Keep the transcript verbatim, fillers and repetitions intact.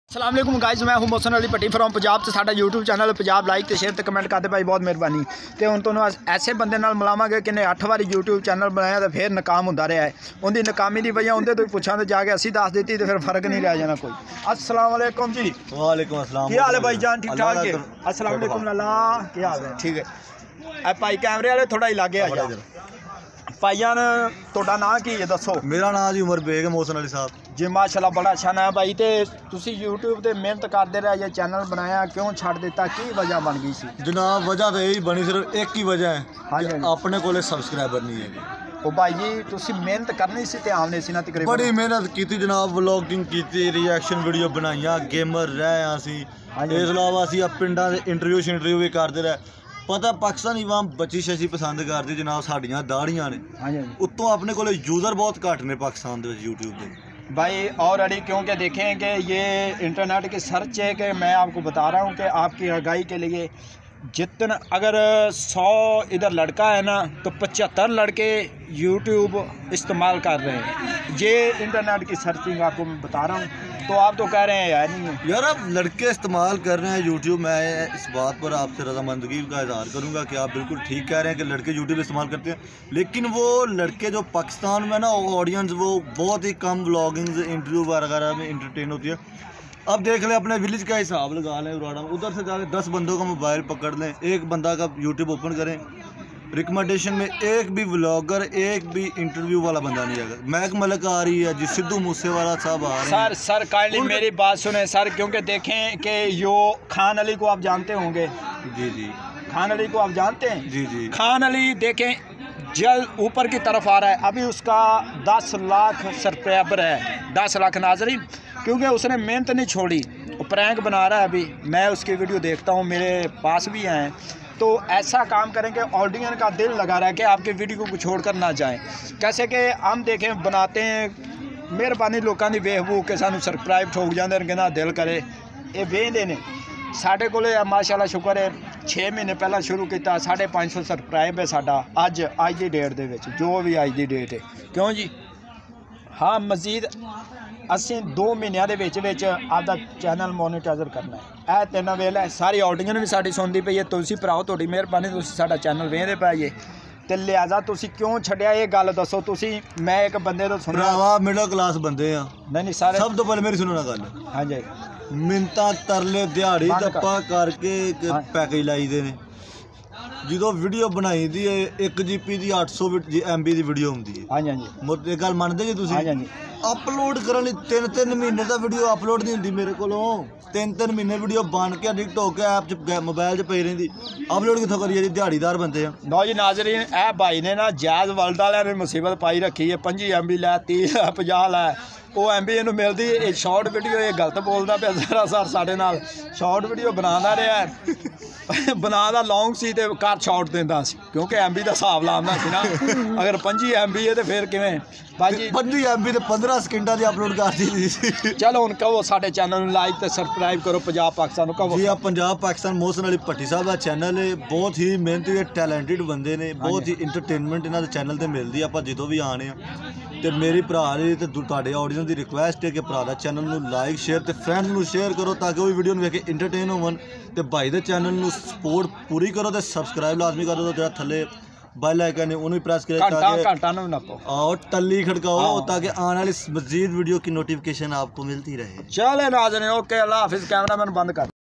अस्सलाम वालेकुम गाइस, मैं हूं मोहसन अली भट्टी फ्रॉम पंजाब ਤੇ ਸਾਡਾ YouTube ਚੈਨਲ पंजाब लाइक ਤੇ ਸ਼ੇਅਰ ਤੇ ਕਮੈਂਟ ਕਰਦੇ ਭਾਈ, ਬਹੁਤ ਮਿਹਰਬਾਨੀ। ਤੇ ਹੁਣ ਤੁਹਾਨੂੰ ਐਸੇ ਬੰਦੇ ਨਾਲ ਮਿਲਾਵਾਂਗੇ ਕਿ ਨੇ ਅੱਠ ਵਾਰੀ YouTube ਚੈਨਲ ਬਣਾਇਆ ਤੇ ਫਿਰ ਨਾਕਾਮ ਹੁੰਦਾ ਰਿਹਾ ਹੈ। ਉਹਦੀ ਨਾਕਾਮੀ ਦੀ ਵਜ੍ਹਾ ਉਹਦੇ ਤੋਂ ਪੁੱਛਾਂ ਤੇ ਜਾ ਕੇ ਅਸੀਂ ਦੱਸ ਦਿੱਤੀ ਤੇ ਫਿਰ ਫਰਕ ਨਹੀਂ ਰਹਿ ਜਾਣਾ ਕੋਈ। अस्सलाम वालेकुम जी। वालेकुम अस्सलाम। ਕੀ ਹਾਲ ਹੈ भाई जान? ठीक ठाक है? अस्सलाम वालेकुम लाला, ਕੀ ਹਾਲ ਹੈ? ठीक है। ए भाई कैमरे वाले थोड़ा ही लागे आ जा। भाईजान ਤੁਹਾਡਾ ਨਾਂ ਕੀ ਹੈ ਦੱਸੋ? मेरा नाम जी उमर बेग है, मोहसन अली साहब जी। माशाल्लाह बड़ा अच्छा ना है भाई। तो तुसी यूट्यूब ते मेहनत करते रहे, ये चैनल बनाया क्यों छड़ दिता, की वजह बन गई सी? जनाब वजह तो यही बनी, सिर्फ एक ही वजह है हाँ जी, अपने को सब्सक्राइबर नहीं है। ओ भाई जी तुसी मेहनत करनी सी ते आने सी ना तकरीबन। बड़ी मेहनत की थी जनाब, व्लॉगिंग की, रिएक्शन वीडियो बनाई, गेमर रहे असी। इस अलावा असी पिंडा दे इंटरव्यू इंटरव्यू भी करते रहे। पता पाकिस्तानी आवाम बच्ची शची पसंद करती जनाब, साड़ियाँ दाड़ियाँ ने उत्तों अपने को यूज़र बहुत घट ने पाकिस्तान के यूट्यूब के भाई। और अड़ी क्योंकि देखें कि ये इंटरनेट की सर्च है कि मैं आपको बता रहा हूँ कि आपकी आगाही के लिए जितना अगर सौ इधर लड़का है ना तो पचहत्तर लड़के यूट्यूब इस्तेमाल कर रहे हैं। ये इंटरनेट की सर्चिंग आपको मैं बता रहा हूँ, तो आप तो कह रहे हैं यार नहीं है यार। अब लड़के इस्तेमाल कर रहे हैं यूट्यूब। मैं इस बात पर आपसे रजामंदगी का इजहार करूंगा कि आप बिल्कुल ठीक कह रहे हैं कि लड़के यूट्यूब इस्तेमाल करते हैं, लेकिन वो लड़के जो पाकिस्तान में ना ऑडियंस वो बहुत ही कम व्लॉगिंग इंटरव्यू वगैरह में इंटरटेन होती है। अब देख लें, अपने विलेज का हिसाब लगा लें, उराड़ा उधर से जाके दस बंदों का मोबाइल पकड़ लें, एक बंदा का यूट्यूब ओपन करें, रिकमेंडेशन में एक भी व्लॉगर एक भी इंटरव्यू वाला बंदा नहीं आएगा। महक मलिक आ रही है जी, सिद्धू मूसेवाला साहब आ रहे हैं। सर सर काइंडली मेरी बात सुने सर, क्योंकि देखें कि यो खान अली को आप जानते होंगे। जी जी, खान अली को आप जानते हैं? जी जी। खान अली देखें जल्द ऊपर की तरफ आ रहा है, अभी उसका दस लाख सब्सक्राइबर है, दस लाख नाजरीन, क्योंकि उसने मेहनत नहीं छोड़ी। वो प्रैंक बना रहा है। अभी मैं उसकी वीडियो देखता हूँ, मेरे पास भी हैं। तो ऐसा काम करें कि ऑडियंस का दिल लगा रहा है कि आपकी वीडियो को छोड़कर ना जाएं। कैसे कि हम देखें बनाते हैं, मेहरबानी लोगों की वेखबू के सानू सब्सक्राइब ठोक जाते हैं, कहना दिल करे ये वेंदे ने। साढ़े को माशाल्लाह शुक्र है, छे महीने पहला शुरू किया, साढ़े पाँच सौ सब्सक्राइब है साडा अज अज की डेट दे विच, जो भी अज की डेट है। क्यों जी? हाँ, मजीद ਅਸੀਂ दो ਮਹੀਨਿਆਂ ਦੇ ਵਿੱਚ ਵਿੱਚ ਆਪਦਾ ਚੈਨਲ ਮੋਨੀਟਾਈਜ਼ਰ ਕਰਨਾ ਹੈ। ਇਹ ਤਿੰਨ ਵੇਲੇ ਸਾਰੀ ਆਡੀਅנס ਵੀ ਸਾਡੀ ਸੁਣਦੀ ਪਈ ਹੈ। ਤੁਸੀਂ ਭਰਾਓ, ਤੁਹਾਡੀ ਮਿਹਰਬਾਨੀ, ਤੁਸੀਂ ਸਾਡਾ ਚੈਨਲ ਵੇਖਦੇ ਪਏ ਤੇ ਲਿਆਜ਼ਾ ਤੁਸੀਂ ਕਿਉਂ ਛੱਡਿਆ ਇਹ ਗੱਲ ਦੱਸੋ ਤੁਸੀਂ। ਮੈਂ ਇੱਕ ਬੰਦੇ ਤੋਂ ਸੁਣਿਆ, ਭਰਾਵਾ ਮਿਡਲ ਕਲਾਸ ਬੰਦੇ ਆ। ਨਹੀਂ ਨਹੀਂ ਸਾਰੇ ਸਭ ਤੋਂ ਪਹਿਲੇ ਮੇਰੀ ਸੁਣੋ ਨਾ ਗੱਲ। ਹਾਂਜੀ। ਮਿੰਤਾ ਤਰਲੇ ਦਿਹਾੜੀ ਦੱਪਾ ਕਰਕੇ ਪੈਕੇਜ ਲਾਈਦੇ ਨੇ। ਜਦੋਂ ਵੀਡੀਓ ਬਣਾਈ ਦੀ ਹੈ ਇੱਕ ਜੀ ਪੀ ਦੀ ਅੱਠ ਸੌ ਐਮ ਬੀ ਦੀ ਵੀਡੀਓ ਹੁੰਦੀ ਹੈ। ਹਾਂਜੀ ਹਾਂਜੀ, ਮੁੱਦੇ ਗੱਲ ਮੰਨਦੇ ਜੀ ਤੁਸੀਂ? ਹਾਂਜੀ ਹਾਂਜੀ। अपलोड करने ਲਈ तीन तीन महीने का वीडियो अपलोड नहीं होती मेरे को। तीन तीन महीने वीडियो बन के एडिट होकर ऐप च मोबाइल च पई रही, अपलोड कितों करिए जी? दिहाड़ीदार बंदे हैं। लो जी नाज़रीन, ए भाई ने ना जायज़ वर्ल्ड वाले ने मुसीबत पाई रखी है। पच्ची एम बी लै, तीस लै, पचास लै, वो एम बी इनू मिलती। ये शॉर्ट वीडियो ये गलत बोलता पे सारा सर साढ़े नाल। शॉर्ट वीडियो बनाता रहा है, बनाता लॉन्ग सी तो घर शॉर्ट देंदा सी, क्योंकि एम बी का हिसाब लाना सी ना। अगर पच्ची एम बी है तो फिर किवें भाजी? पच्ची एम बी तो पंद्रह सकिंटा की अपलोड कर दी। चलो हुण कहो साडे चैनल नूं लाइक ते सबसक्राइब करो, पंजाब पाकिस्तान कहो जी। आप पंजाब पाकिस्तान मोहसन अली भट्टी साहब का चैनल है, बहुत ही मेहनती है, टैलेंटेड बंदे ने, बहुत ही इंटरटेनमेंट इन्हां दे चैनल ते मिलदी है। आपां जदों भी आने ते मेरी भरा ने ते तुहाडे ऑडियंस की रिक्वेस्ट है कि भरा दा चैनल नूं लाइक शेयर ते फ्रेंड्स नूं शेयर करो, ताकि वो वीडियो नूं वेख के इंटरटेन होवन। ते भाई दे चैनल नूं सपोर्ट पूरी करो ते सबसक्राइब लाजमी करो। तो जेह्ड़ा थल्ले बेल आइकन है उन्हें प्रेस करें, ताकि और टल्ली खड़काओ, ताकि आने वाली मजीद वीडियो की नोटिफिकेशन आपको मिलती रहे। चले नाज़रीन, ओके, अल्लाह हाफिज़। कैमरा मैन बंद कर।